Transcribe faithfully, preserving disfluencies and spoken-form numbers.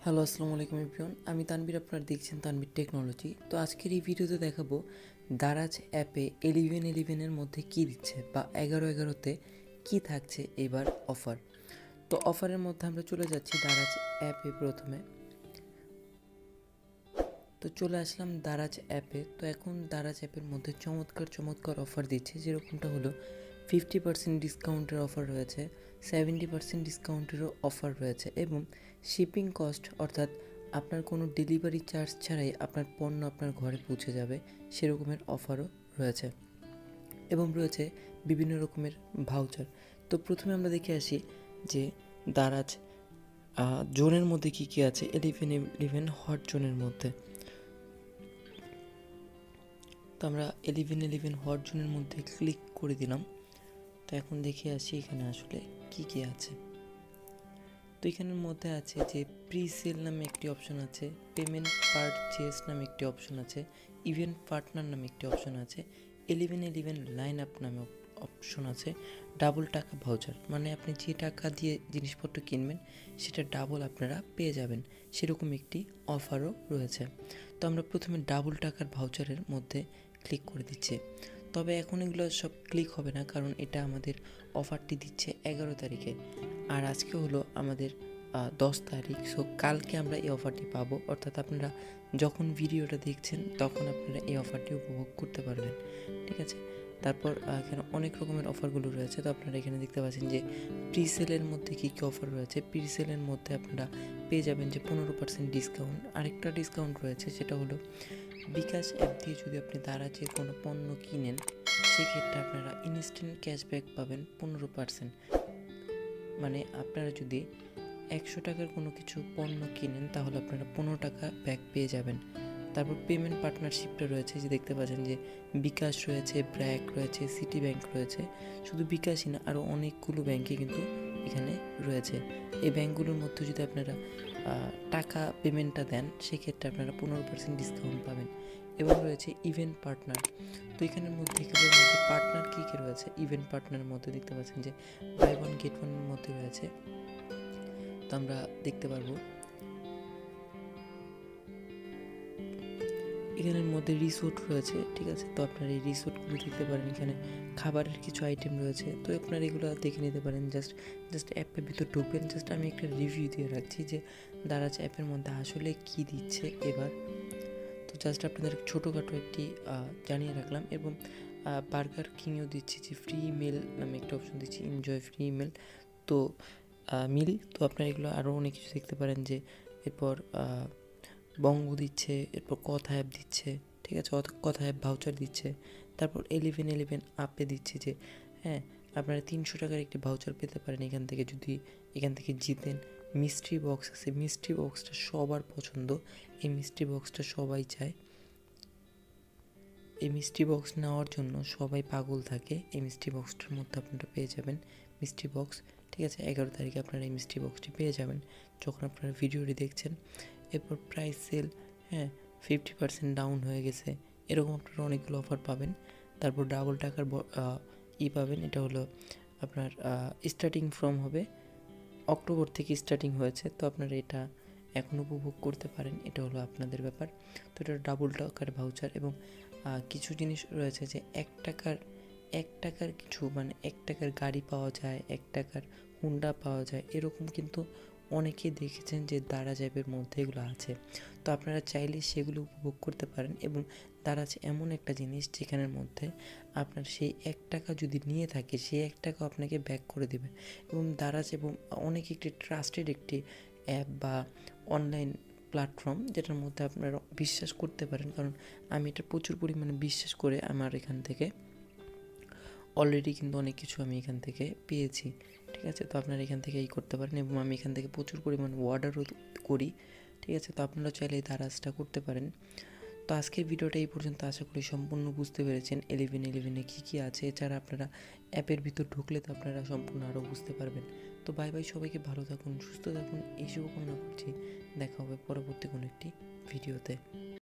Hello আসসালামু আলাইকুম everyone, আমি তানভীর, আপনারা দেখছেন তানভীর টেকনোলজি। তো আজকের এই ভিডিওতে দেখাবো দারাজ অ্যাপে ইলেভেন ইলেভেনের মধ্যে কী দিচ্ছে বা এগারো এগারোতে কী থাকছে এবার অফার। তো অফারের মধ্যে আমরা চলে যাচ্ছি দারাজ অ্যাপে। প্রথমে তো চলে আসলাম দারাজ অ্যাপে। তো এখন দারাজ অ্যাপের মধ্যে চমৎকার চমৎকার অফার দিচ্ছে, যেরকমটা হলো ফিফটি পার্সেন্ট ডিসকাউন্টের অফার রয়েছে, সেভেন্টি পার্সেন্ট ডিসকাউন্টেরও অফার রয়েছে এবং শিপিং কস্ট অর্থাৎ আপনার কোনো ডেলিভারি চার্জ ছাড়াই আপনার পণ্য আপনার ঘরে পৌঁছে যাবে সেরকমের অফারও রয়েছে এবং রয়েছে বিভিন্ন রকমের ভাউচার। তো প্রথমে আমরা দেখে আসি যে দারাজ জোনের মধ্যে কী কী আছে। ইলেভেন ইলেভেন হট জোনের মধ্যে তো আমরা ইলেভেন ইলেভেন হট জোনের মধ্যে ক্লিক করে দিলাম। তো এখন দেখে আসি এখানে আসলে কি কি আছে। তো এখানের মধ্যে আছে যে প্রি সেল নামে একটি অপশন আছে, পেমেন্ট পারচেস নামে একটি অপশন আছে, ইভেন্ট পার্টনার নামে একটি অপশন আছে, ইলেভেন ইলেভেন লাইন আপ নামে অপশন আছে, ডাবল টাকা ভাউচার, মানে আপনি যে টাকা দিয়ে জিনিসপত্র কিনবেন সেটা ডাবল আপনারা পেয়ে যাবেন, সেরকম একটি অফারও রয়েছে। তো আমরা প্রথমে ডাবল টাকার ভাউচারের মধ্যে ক্লিক করে দিচ্ছি। তবে এখন এগুলো সব ক্লিক হবে না, কারণ এটা আমাদের অফারটি দিচ্ছে এগারো তারিখে আর আজকে হলো আমাদের দশ তারিখ। সো কালকে আমরা এই অফারটি পাবো, অর্থাৎ আপনারা যখন ভিডিওটা দেখছেন তখন আপনারা এই অফারটি উপভোগ করতে পারবেন, ঠিক আছে। তারপর এখানে অনেক রকমের অফারগুলো রয়েছে। তো আপনারা এখানে দেখতে পাচ্ছেন যে প্রি সেলের মধ্যে কী কী অফার রয়েছে। প্রি সেলের মধ্যে আপনারা পেয়ে যাবেন যে পনেরো পার্সেন্ট ডিসকাউন্ট। আরেকটা ডিসকাউন্ট রয়েছে, সেটা হলো বিকাশ অ্যাপ দিয়ে যদি আপনি দারাজে কোনো পণ্য কিনেন সেক্ষেত্রে আপনারা ইনস্ট্যান্ট ক্যাশব্যাক পাবেন পনেরো পার্সেন্ট। মানে আপনারা যদি একশো টাকার কোনো কিছু পণ্য কিনেন তাহলে আপনারা পনেরো টাকা ব্যাক পেয়ে যাবেন। তারপর পেমেন্ট পার্টনারশিপটা রয়েছে, যে দেখতে পাচ্ছেন যে বিকাশ রয়েছে, ব্র্যাক রয়েছে, সিটি ব্যাংক রয়েছে। শুধু বিকাশই না, আরও অনেকগুলো ব্যাংকে কিন্তু এখানে রয়েছে। এই ব্যাংকগুলোর মধ্যে যদি আপনারা টাকা পেমেন্টটা দেন সেক্ষেত্রে আপনারা পনেরো পার্সেন্ট ডিসকাউন্ট পাবেন। এবং রয়েছে ইভেন্ট পার্টনার। তো এখানের মধ্যে এগুলোর মধ্যে পার্টনার কী কী রয়েছে, ইভেন্ট পার্টনারের মধ্যে দেখতে পাচ্ছেন যে বাই ওয়ান গেট ওয়ানের মধ্যে রয়েছে। তো আমরা দেখতে পারবো এখানের মধ্যে রিসোর্ট রয়েছে, ঠিক আছে। তো আপনারা এই রিসোর্টগুলো দেখতে পারেন, এখানে খাবারের কিছু আইটেম রয়েছে। তো আপনারা এগুলো দেখে নিতে পারেন। জাস্ট জাস্ট অ্যাপের ভিতর ঢুকবেন। জাস্ট আমি একটা রিভিউ দিয়ে রাখছি যে দারাজ অ্যাপের মধ্যে আসলে কি দিচ্ছে এবার। তো জাস্ট আপনাদের ছোটোখাটো একটি জানিয়ে রাখলাম। এবং বার্গার কিংও দিচ্ছি যে ফ্রি মেল নামে একটা অপশন দিচ্ছি, এনজয় ফ্রি মেল তো মিল। তো আপনারা এগুলো আরও অনেক কিছু দেখতে পারেন, যে এরপর বঙ্গ দিচ্ছে, এরপর কথা অ্যাপ দিচ্ছে, ঠিক আছে, কথা অ্যাপ ভাউচার দিচ্ছে। তারপর ইলেভেন ইলেভেন আপে দিচ্ছে যে হ্যাঁ আপনারা তিনশো টাকার একটি ভাউচার পেতে পারেন এখান থেকে, যদি এখান থেকে জিতেন। মিস্ট্রি বক্স আছে, মিস্ট্রি বক্সটা সবার পছন্দ, এই মিস্ট্রি বক্সটা সবাই চায়। এই মিস্ট্রি বক্স নেওয়ার জন্য সবাই পাগল থাকে। এই মিস্ট্রি বক্সটার মধ্যে আপনারা পেয়ে যাবেন মিস্ট্রি বক্স, ঠিক আছে। এগারো তারিখে আপনারা এই মিস্ট্রি বক্সটি পেয়ে যাবেন যখন আপনারা ভিডিওটি দেখছেন। এরপর প্রাইস সেল, হ্যাঁ ফিফটি পার্সেন্ট ডাউন হয়ে গেছে, এরকম আপনারা অনেকগুলো অফার পাবেন। তারপর ডাবল টাকার ই পাবেন, এটা হলো আপনার স্টার্টিং ফ্রম হবে অক্টোবর থেকে স্টার্টিং হয়েছে। তো আপনারা এটা এখন উপভোগ করতে পারেন, এটা হলো আপনাদের ব্যাপার। তো এটা ডাবল টাকার ভাউচার। এবং কিছু জিনিস রয়েছে যে এক টাকার এক টাকার কিছু, মানে এক টাকার গাড়ি পাওয়া যায়, এক টাকার হুন্ডা পাওয়া যায়, এরকম কিন্তু অনেকেই দেখেছেন যে দারাজ অ্যাপের মধ্যে এগুলো আছে। তো আপনারা চাইলে সেগুলো উপভোগ করতে পারেন। এবং দারাজ এমন একটা জিনিস যেখানের মধ্যে আপনার সেই এক টাকা যদি নিয়ে থাকে সেই এক টাকা আপনাকে ব্যাক করে দেবে। এবং দারাজ এবং অনেক একটি ট্রাস্টেড একটি অ্যাপ বা অনলাইন প্ল্যাটফর্ম, যেটার মধ্যে আপনারা বিশ্বাস করতে পারেন, কারণ আমি এটা প্রচুর পরিমাণে বিশ্বাস করে আমার এখান থেকে অলরেডি কিন্তু অনেক কিছু আমি এখান থেকে পেয়েছি, ঠিক আছে। তো আপনারা এখান থেকে এই করতে পারেন এবং আমি এখান থেকে প্রচুর পরিমাণ অর্ডারও করি, ঠিক আছে। তো আপনারা চাইলে এই দারাজটা করতে পারেন। তো আজকের ভিডিওটা এই পর্যন্ত, আশা করি সম্পূর্ণ বুঝতে পেরেছেন ইলেভেন ইলেভেনে কী কী আছে। এছাড়া আপনারা অ্যাপের ভিতর ঢুকলে তো আপনারা সম্পূর্ণ আরও বুঝতে পারবেন। তো বাই বাই, সবাইকে ভালো থাকুন, সুস্থ থাকুন, এই শুভকামনা করছি। দেখা হবে পরবর্তী কোনো একটি ভিডিওতে।